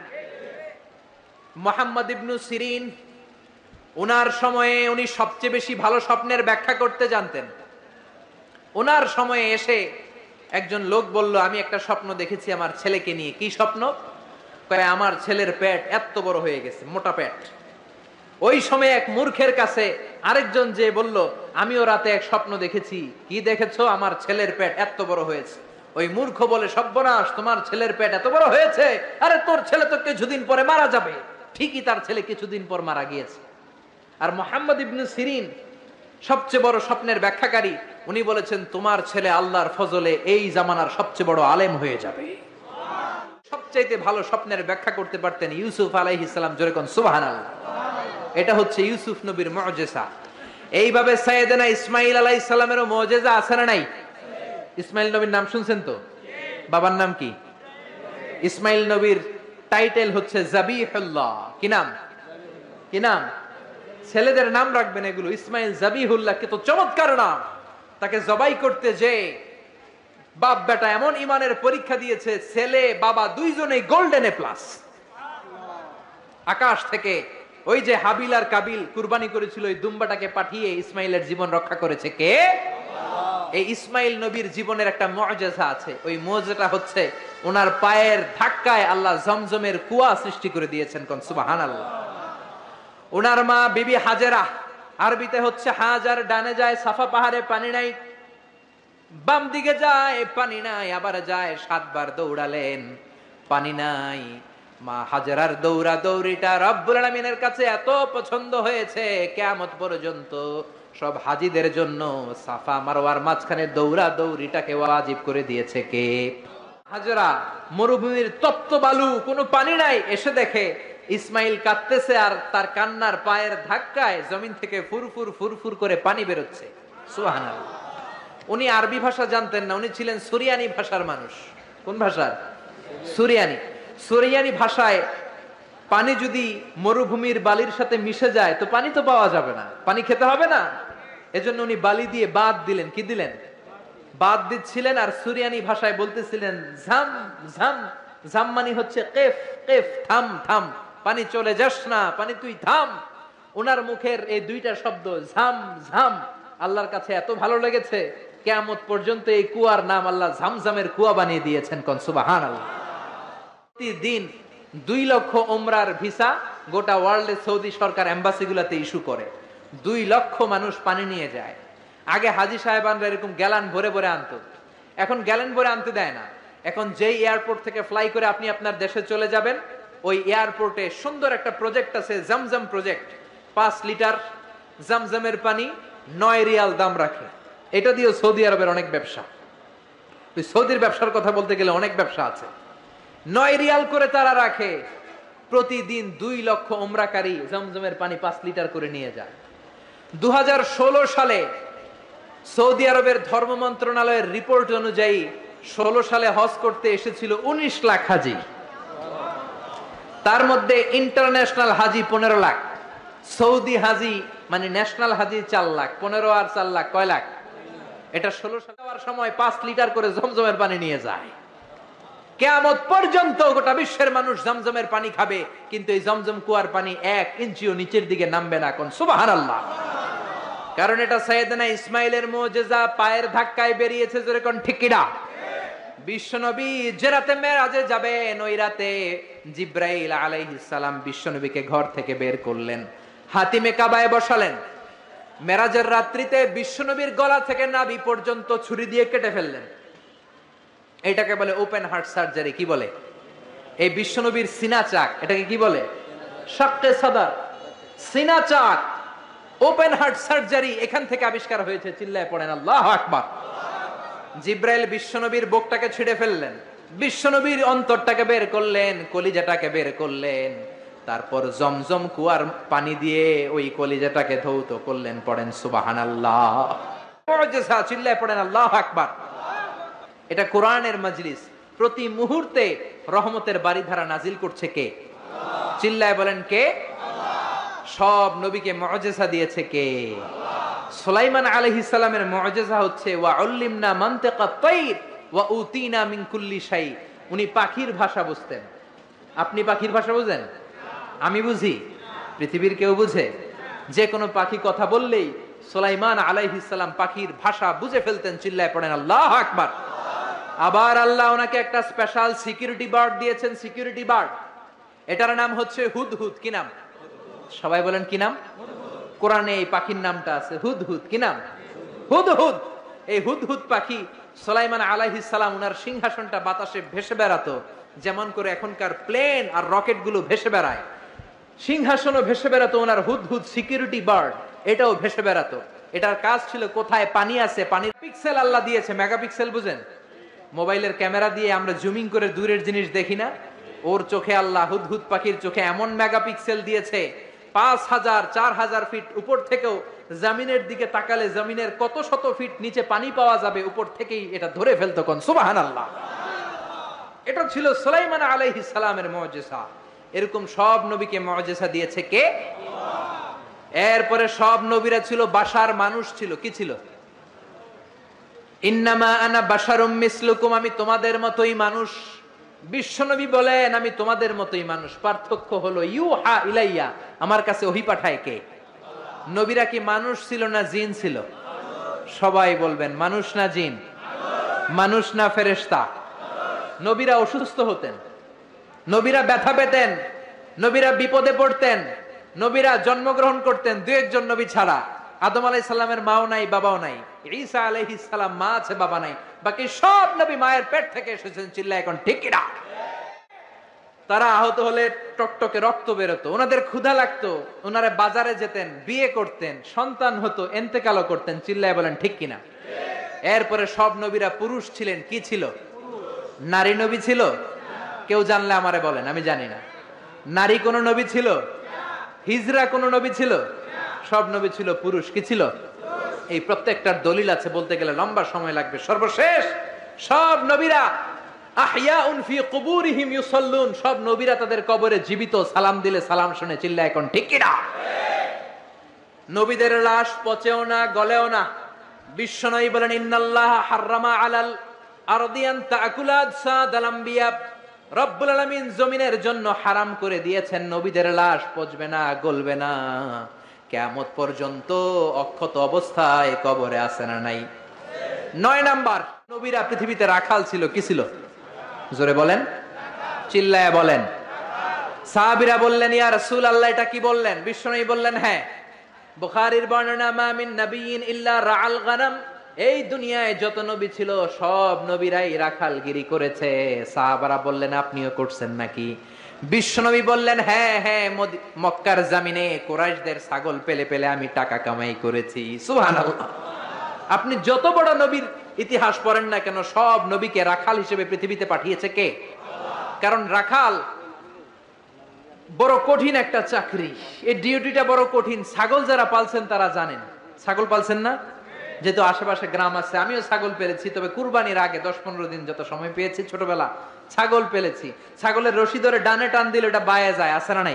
মুহাম্মদ ইবনু সিরিন, ওনার সময়ে উনি সবচেয়ে বেশি ভালো স্বপ্নের ব্যাখ্যা করতে জানতেন। ওনার সময়ে এসে একজন লোক বলল, আমি একটা স্বপ্ন দেখেছি আমার ছেলেকে নিয়ে। কি স্বপ্ন? কয় আমার ছেলের পেট এত বড় হয়ে গেছে, মোটা পেট। ওই সময় এক মূর্খের কাছে আরেকজন যে বলল, আমিও রাতে এক স্বপ্ন দেখেছি। কি দেখেছো? আমার ছেলের পেট এত বড় হয়েছে। ওই মূর্খ বলে, সর্বনাশ, তোমার ছেলের পেট এত বড় হয়েছে? আরে তোর ছেলে তো কিছুদিন পরে মারা যাবে। ঠিকই তার ছেলে কিছুদিন পর মারা গিয়েছে। আর মুহাম্মদ ইবনে সিরিন সবচেয়ে বড় স্বপ্নের ব্যাখ্যাকারী। উনি বলেছেন, তোমার ছেলে আল্লাহর ফজলে এই জামানার সবচেয়ে বড় আলেম হয়ে যাবে। সবচাইতে ভালো স্বপ্নের ব্যাখ্যা করতে পারতেন ইউসুফ আলাইহিস সালাম। জোরে কোন সুবহানাল্লাহ। এটা হচ্ছে ইউসুফ নবীর মুআজিজা। এইভাবে সাইয়েদনা ইসমাঈল আলাইহিস সালামেরও মুআজিজা আছে না নাই? ইসমাঈল নবীর নাম শুনছেন তো? বাবার নাম কি? ইসমাঈল নবীর টাইটেল হচ্ছে জাবিহুল্লাহ। কি নাম? কি নাম? ছেলেদের নাম রাখবেন এগুলো। ইসমাঈল জাবিহুল্লাহ, কে তো চমৎকার নাম। তাকে জবাই করতে যে বাপ বেটা এমন ইমানের পরীক্ষা দিয়েছে, ছেলে বাবা দুইজনেই গোল্ডেন এ প্লাস। আকাশ থেকে ওই যে হাবিল আর কাবিল কুরবানি করেছিল ওই দুম্বাটাকে পাঠিয়ে ইসমাইলের জীবন রক্ষা করেছে কে? এই ইসমাইল নবীর জীবনের একটা মুআজিজা আছে। ওই মুআজিজাটা হচ্ছে ওনার পায়ের ধাক্কায় আল্লাহ জমজমের কুয়া সৃষ্টি করে দিয়েছেন। কোন সুবহানাল্লাহ। ওনার মা বিবি হাজেরা, আরবিতে হচ্ছে হাজার, ডানে যায় সাফা পাহাড়ে পানি নাই, বাম দিকে যায় পানি নাই, আবার যায় সাতবার দৌড়ালেন পানি নাই। মা হাজেরার দৌড়া দৌড়িটা রব্বুল আলামিনের কাছে এত পছন্দ হয়েছে কিয়ামত পর্যন্ত সব হাজীদের জন্য সাফা মারওয়ার মাঝখানে দৌড়া দৌড়িটাকে ওয়াজিব করে দিয়েছে কে? হাজেরা মরুভূমির তপ্ত বালু, কোনো পানি নাই, এসে দেখে ইসমাইল কাঁদতেছে আর তার কান্নার পায়ের ধাক্কায় জমিন থেকে ফুরফুর ফুরফুর করে পানি বেরোচ্ছে। সুবহানাল্লাহ। উনি আরবি ভাষা জানতেন না, উনি ছিলেন সুরিয়ানি ভাষার মানুষ। কোন ভাষার? সুরিয়ানি। সুরিয়ানি ভাষায় পানি যদি মরুভূমির বালির সাথে মিশে যায় তো পানি তো পাওয়া যাবে না, পানি খেতে হবে না। এজন্য উনি বালি দিয়ে বাদ দিলেন। কি দিলেন? বাদ দিচ্ছিলেন। আর সুরিয়ানি ভাষায় বলতেছিলেন ঝাম ঝাম। ঝাম মানে হচ্ছে কেফ কেফ, থাম থাম, পানি চলে যাস না, পানি তুই থাম। ওনার মুখের এই দুইটা শব্দ ঝাম ঝাম আল্লাহর কাছে এত ভালো লেগেছে, কিয়ামত পর্যন্ত এই কুয়ার নাম আল্লাহ ঝামঝামের কুয়া বানিয়ে দিয়েছেন। কোন সুবহানাল্লাহ। প্রতিদিন দুই লক্ষ ওমরার ভিসা গোটা ওয়ার্ল্ডে সৌদি সরকার এম্বাসিগুলোতে ইস্যু করে। দুই লক্ষ মানুষ পানি নিয়ে যায়। আগে হাজি সাহেবানরা এরকম গ্যালান ভরে ভরে আনতো, এখন গ্যালান ভরে আনতে দেয় না। এখন যেই এয়ারপোর্ট থেকে ফ্লাই করে আপনি আপনার দেশে চলে যাবেন, ওই এয়ারপোর্টে সুন্দর একটা প্রজেক্ট আছে, জামজাম প্রজেক্ট। পাঁচ লিটার জামজামের পানি নয় রিয়াল দাম রাখে। এটা দিয়ে সৌদি আরবের অনেক ব্যবসা। তুই সৌদির ব্যবসার কথা বলতে গেলে অনেক ব্যবসা আছে। নয় রিয়াল করে তারা রাখে। প্রতিদিন দুই লক্ষ ওমরাকারী জমজমের পানি পাঁচ লিটার করে নিয়ে যায়। দু হাজার ষোলো সালে সৌদি আরবের ধর্ম মন্ত্রণালয়ের রিপোর্ট অনুযায়ী ষোলো সালে হজ করতে এসেছিল উনিশ লাখ হাজি। তার মধ্যে ইন্টারন্যাশনাল হাজি পনেরো লাখ, সৌদি হাজি মানে ন্যাশনাল হাজি চার লাখ। পনেরো আর চার লাখ কয় লাখ? এটা ষোলো সালে যাওয়ার সময় পাঁচ লিটার করে জমজমের পানি নিয়ে যায়। কিয়ামত পর্যন্ত গোটা বিশ্বের মানুষ জমজমের পানি খাবে, কিন্তু এই জমজম কুয়ার পানি এক ইঞ্চিও নিচের দিকে নামবে না। কোন সুবহানাল্লাহ। কারণ এটা সাইয়েদনা ইসমাইলের মুজিজা, পায়ের ধাক্কায় বেরিয়েছে। জোরে কোন ঠিক কিনা? বিশ্বনবী যে রাতে মেরাজে যাবেন ওই রাতে জিব্রাইল আলাইহিস সালাম বিশ্বনবীকে ঘর থেকে বের করলেন, হাতিমে কাবায় বসালেন। মেরাজের রাত্রিতে বিশ্বনবীর গলা থেকে নাভি পর্যন্ত ছুরি দিয়ে কেটে ফেললেন। এটাকে বলে ওপেন হার্ট সার্জারি। কি বলে? এই বিশ্বনবীর সিনা চাক, এটাকে কি বলে? শাক্কে সাদার, সিনা চাক, ওপেন হার্ট সার্জারি এখান থেকে আবিষ্কার হয়েছে। চিল্লায় পড়েন আল্লাহু আকবার। জিব্রাইল বিশ্বনবীর বুকটাকে ছিঁড়ে ফেললেন, বিশ্বনবীর অন্তরটাকে বের করলেন, কলিজাটাকে বের করলেন। তারপর জমজম কুয়ার পানি দিয়ে ওই কলিজাটাকে ধৌত করলেন। পড়েন সুবহানাল্লাহ। মুজিজা, চিল্লায় পড়েন আল্লাহু আকবার। এটা কোরআনের মজলিস। প্রতি মুহূর্তে রহমতের বারিধারা নাজিল করছে কে? চিল্লায় বলেন কে? সব নবীকে মুজিজা দিয়েছে কে? সুলাইমান আলাইহিস সালামের মুজিজা হচ্ছে ওয়া উল্লিমনা মানতিকাত তাইর ওয়া উতিনা মিন কুল্লি শাই। উনি পাখির ভাষা বুঝতেন। আপনি পাখির ভাষা বুঝেন? আমি বুঝি? পৃথিবীর কেউ বুঝে? যে কোনো পাখি কথা বললেই সুলাইমান আলাইহিস সালাম পাখির ভাষা বুঝে ফেলতেন। চিল্লায় পড়েন আল্লাহু আকবার। আবার আল্লাহ ওনাকে একটা স্পেশাল সিকিউরিটি বার্ড দিয়েছেন। সিকিউরিটি বার্ড, এটার নাম হচ্ছে হুদহুদ। কি নাম? সবাই বলেন কি নাম? কোরআনে এই পাখির নামটা আছে হুদহুদ। কি নাম? হুদহুদ। এই হুদহুদ পাখি সুলাইমান আলাইহিস সালাম ওনার সিংহাসনটা বাতাসে ভেসে বেড়াতো, যেমন করে এখনকার প্লেন আর রকেট গুলো ভেসে বেড়ায়। সিংহাসনও ভেসে বেড়াতো ওনার হুদহুদ সিকিউরিটি বার্ড, এটাও ভেসে বেড়াতো। এটার কাজ ছিল কোথায় পানি আছে, পানির পিক্সেল আল্লাহ দিয়েছে। মেগাপিক্সেল বুঝেন? মোবাইলের ক্যামেরা দিয়ে আমরা জুমিং করে দূরের জিনিস দেখি না? ওর চোখে আল্লাহ হুদহুদ পাখির চোখে এমন মেগাপিক্সেল দিয়েছে, পাঁচ হাজার চার হাজার ফিট উপর থেকেও জমিনের দিকে তাকালে জমিনের কত শত ফিট নিচে পানি পাওয়া যাবে, উপর থেকেই এটা ধরে ফেলতো। কোন সুবহানাল্লাহ। এটা ছিল সুলাইমান আলাইহিস সালামের মুজিজা। এরকম সব নবীকে মুজিজা দিয়েছে কে? এরপরে সব নবীরা ছিল বাশার, মানুষ ছিল। কি ছিল? ইন্নামা আনা বাশারুম মিসলুকুম, আমি তোমাদের মতোই মানুষ। বিশ্বনবী বলেন আমি তোমাদের মতোই মানুষ, পার্থক্য হলো ইউহা ইলাইয়া, আমার কাছে ওহী পাঠায় কে? নবীরা কি মানুষ ছিল না জিন ছিল? সবাই বলবেন মানুষ না জিন? মানুষ না ফেরেশতা? নবীরা অসুস্থ হতেন, নবীরা ব্যথা পেতেন, নবীরা বিপদে পড়তেন, নবীরা জন্মগ্রহণ করতেন দু একজন নবী ছাড়া। আদম আলাইহিস সালামের মাও নাই, বাবাও নাই। ঈসা আলাইহিস সালাম মা আছে, বাবা নাই। বাকি সব নবী মায়ের পেট থেকে এসেছেন। চিল্লায় এখন ঠিক কিনা? তারা আহত হলে টকটকে রক্ত বেরোতো, ওনাদের ক্ষুধা লাগতো, ওনারা বাজারে যেতেন, বিয়ে করতেন, সন্তান হতো, এন্তেকালও করতেন। চিল্লায় বলেন ঠিক কিনা? এরপরে সব নবীরা পুরুষ ছিলেন। কি ছিল? নারী নবী ছিল? কেউ জানলে আমারে বলেন, আমি জানি না। নারী কোন নবী ছিল? হিজরা কোন নবী ছিল? সব নবী ছিল পুরুষ। কি ছিল? এই প্রত্যেকটার দলিল আছে, বলতে গেলে লম্বা সময় লাগবে। সর্বশেষ সব নবীরা আহইয়াউন ফি কুবুরিহিম ইউসাল্লুন, সব নবীরা তাদের কবরে জীবিত, সালাম দিলে সালাম শুনে। চিল্লা এখন ঠিক কিনা? নবীদের লাশ পচেও না, গলেও না। বিশ্বনবী বলেন ইন্নাল্লাহ হাররামা আলাল আরদি আন তাকুলা আজসাদাল আমবিয়া, রব্বুল আলামিন জমিনের জন্য হারাম করে দিয়েছেন নবীদের লাশ পচবে না, গলবে না, কিয়ামত পর্যন্ত অক্ষত অবস্থায় কবরে আছে না নাই? নয় নাম্বার, নবীরা পৃথিবীতে রাখাল ছিল। কি ছিল? জোরে বলেন, চিল্লায়া বলেন। সাহাবীরা বললেন ইয়া রাসূলুল্লাহ এটা কি বললেন? বিশ্বনবী বললেন হ্যাঁ। বুখারীর বর্ণনা মা মিন নাবিয়্যিন ইল্লা রাআল গানাম, এই দুনিয়ায় যত নবী ছিল সব নবীরাই রাখালগিরি করেছে। সাহাবারা বললেন আপনিও করছেন নাকি? বিশ্বনবী বললেন হ্যাঁ হ্যাঁ, মক্কার জমিনে কুরাইশদের ছাগল পেলে পেলে আমি টাকা কামাই করেছি। সুবহানাল্লাহ। আপনি যত বড় নবীর ইতিহাস পড়েন না কেন, সব নবীকে রাখাল হিসেবে পৃথিবীতে পাঠিয়েছে কে? কারণ রাখাল বড় কঠিন একটা চাকরি, এই ডিউটিটা বড় কঠিন। ছাগল যারা পালছেন তারা জানেন। ছাগল পালছেন না? যেহেতু আশেপাশে গ্রাম আছে, আমিও ছাগল পেলেছি, তবে কুরবানির আগে দশ পনেরো দিন যত সময় পেয়েছি ছোটবেলা ছাগল পেলেছি। ছাগলের রশি ধরে ডানে টান দিলে ওটা বায়ে যায়, আছে না নাই?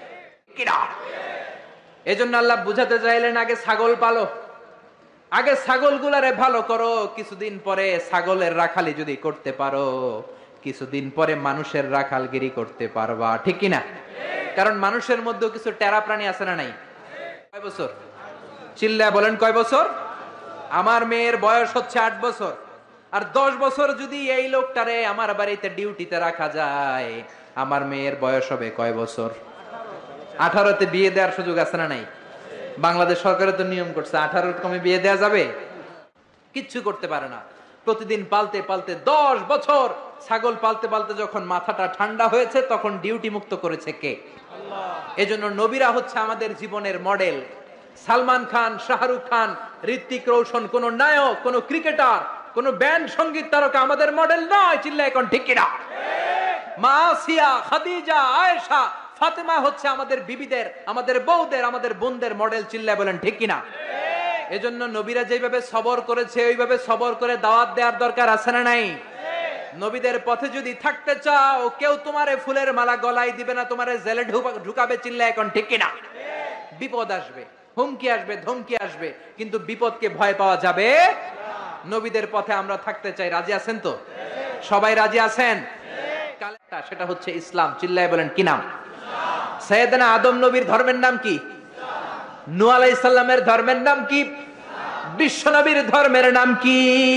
এজন্য আল্লাহ বুঝাতে চাইলেন আগে ছাগল পালো, আগে ছাগল গুলারে ভালো করো, কিছুদিন পরে ছাগলের রাখালি যদি করতে পারো, কিছুদিন পরে মানুষের রাখালগিরি করতে পারবা। ঠিক কিনা? কারণ মানুষের মধ্যেও কিছু টেরা প্রাণী আছে না নাই? কয় বছর? চিল্লা বলেন কয় বছর? আমার মেয়ের বয়স হচ্ছে আট বছর, আর দশ বছর যদি এই লোকটারে আমার বাড়িতে ডিউটিতে রাখা যায়, আমার মেয়ের বয়স হবে কয় বছর? আঠারোতে বিয়ে দেওয়ার সুযোগ আছে না নাই? বাংলাদেশ সরকারের তো নিয়ম করছে আঠারোর কমে বিয়ে দেওয়া যাবে? কিচ্ছু করতে পারে না। প্রতিদিন পালতে পালতে দশ বছর ছাগল পালতে পালতে যখন মাথাটা ঠান্ডা হয়েছে, তখন ডিউটি মুক্ত করেছে কে? আল্লাহ। এজন্য নবীরা হচ্ছে আমাদের জীবনের মডেল। সালমান খান, শাহরুখ খান, ঋত্বিক রোশন কোন নায়ক, কোন ক্রিকেটার, কোন ব্যান্ড সঙ্গীত তারকা আমাদের মডেল নয়। চিল্লা এখন ঠিক কিনা? মা আসিয়া, খাদিজা, আয়েশা, ফাতেমা হচ্ছে আমাদের বিবিদের, আমাদের বউদের, আমাদের বোনদের মডেল। চিল্লা বলেন ঠিক কিনা? এজন্য নবীরা যেভাবে সবর করেছে ওইভাবে সবর করে দাওয়াত দেওয়ার দরকার আছে না নাই? নবীদের পথে যদি থাকতে চাও, কেউ তোমারে ফুলের মালা গলায় দিবে না, তোমারে জেলে ঢুকাবে। চিল্লা এখন ঠিক কিনা? বিপদ আসবে, হুমকি আসবে, ধমকি আসবে, কিন্তু বিপদকে ভয় পাওয়া যাবে না। নবীদের পথে আমরা থাকতে চাই। রাজি আছেন তো? সবাই রাজি আছেন? সেটা হচ্ছে ইসলাম। চিল্লায় বলেন কি নাম? সাইয়েদনা আদম নবীর ধর্মের নাম কি? নূহ আলাইহিস সালামের ধর্মের নাম কি? বিশ্ব নবীর ধর্মের নাম কি?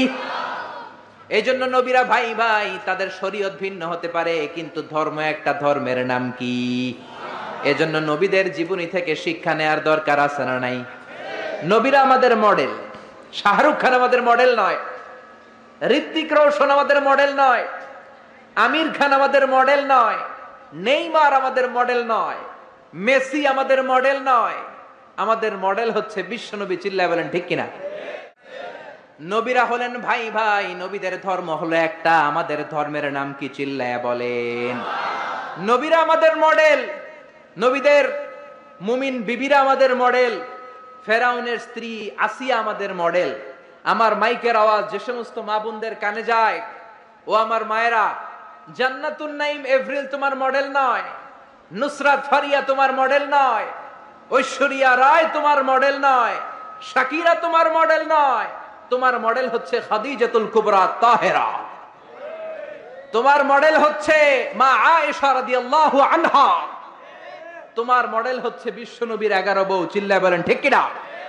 এইজন্য নবীরা ভাই ভাই, তাদের শরীয়ত ভিন্ন হতে পারে, কিন্তু ধর্ম একটা। ধর্মের নাম কি? এজন্য নবীদের জীবনী থেকে শিক্ষা নেয়ার দরকার আছে না নাই? নবীরা আমাদের মডেল। শাহরুখ খান আমাদের মডেল নয়, ঋত্বিক রোশন আমাদের মডেল নয়, আমির খান আমাদের মডেল নয়, নেইমার আমাদের মডেল নয়, মেসি আমাদের মডেল নয়। আমাদের মডেল হচ্ছে বিশ্বনবী। চিল্লায় বলেন ঠিক কিনা? নবীরা হলেন ভাই ভাই, নবীদের ধর্ম হলো একটা। আমাদের ধর্মের নাম কি? চিল্লায় বলেন। নবীরা আমাদের মডেল। নবীদের মুমিন বিবিরা আমাদের মডেল। ফেরাউনের স্ত্রী আসিয়া আমাদের মডেল। আমার মাইকের আওয়াজ যে সমস্ত মা বোনদের কানে যায়, ও আমার মায়েরা, জান্নাতুন নাইম এভরিল তোমার মডেল নয়, নুসরাত ফারিয়া তোমার মডেল নয়, ঐশ্বরিয়া রায় তোমার মডেল নয়, শাকিরা তোমার মডেল নয়। তোমার মডেল হচ্ছে খাদিজাতুল কুবরা তাহেরা। তোমার মডেল হচ্ছে মা আয়েশা রাদিয়াল্লাহু আনহা, তোমার মডেল হচ্ছে বিশ্বনবীর এগারো বউ। চিল্লায় বলেন ঠিক কিনা?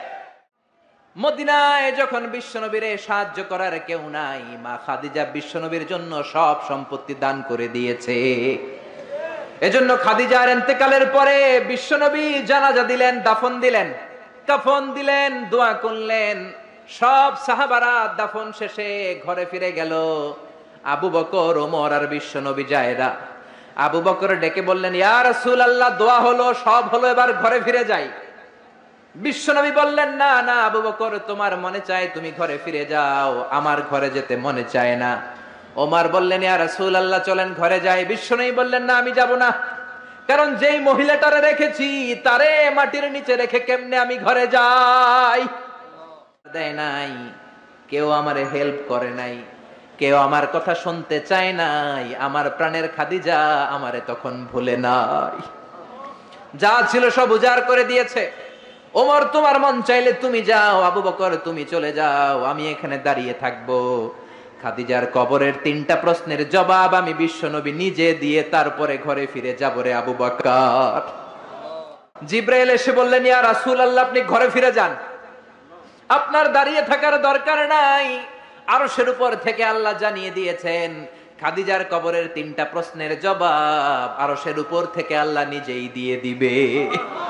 মদিনায় যখন বিশ্বনবীরে সাহায্য করার কেউ নাই, মা খাদিজা বিশ্বনবীর জন্য সব সম্পত্তি দান করে দিয়েছে। এজন্য খাদিজার ইন্তেকালের পরে বিশ্বনবী জানাজা দিলেন, দাফন দিলেন, কাফন দিলেন, দোয়া করলেন। সব সাহাবারা দাফন শেষে ঘরে ফিরে গেল। আবু বকর, ওমর আর বিশ্বনবী জায়দা। আবু বকর ডেকে বললেন, ইয়া রাসূলুল্লাহ, দোয়া হলো, সব হলো, এবার ঘরে ফিরে যাই। বিশ্বনবী বললেন, না না আবু বকর, তোমার মনে চায় তুমি ঘরে ফিরে যাও, আমার ঘরে যেতে মনে চায় না। ওমর বললেন, ইয়া রাসূলুল্লাহ, চলেন ঘরে যাই। বিশ্বনবী বললেন, না আমি যাব না, কারণ যেই মহিলাটারে রেখেছি তারে মাটির নিচে রেখে কেমনে আমি ঘরে যাই। দেয় নাই, কেউ আমারে হেল্প করে নাই, কেউ আমার কথা শুনতে চায় নাই। আমার প্রাণের খাদিজা আমারে তখন ভুলে নাই, যা ছিল সব উজাড় করে দিয়েছে। ওমর, তোমার মন চাইলে তুমি যাও, আবু বকর তুমি চলে যাও, আমি এখানে দাঁড়িয়ে থাকবো। খাদিজার কবরের তিনটা প্রশ্নের জবাব আমি বিশ্বনবী নিজে দিয়ে তারপরে ঘরে ফিরে যাব রে আবু বকর। জিব্রাইল এসে বললেন, ইয়া রাসূলুল্লাহ, আপনি ঘরে ফিরে যান, আপনার দাঁড়িয়ে থাকার দরকার নাই। আরশের উপর থেকে আল্লাহ জানিয়ে দিয়েছেন খাদিজার কবরের তিনটা প্রশ্নের জবাব আরশের উপর থেকে আল্লাহ নিজেই দিয়ে দিবে।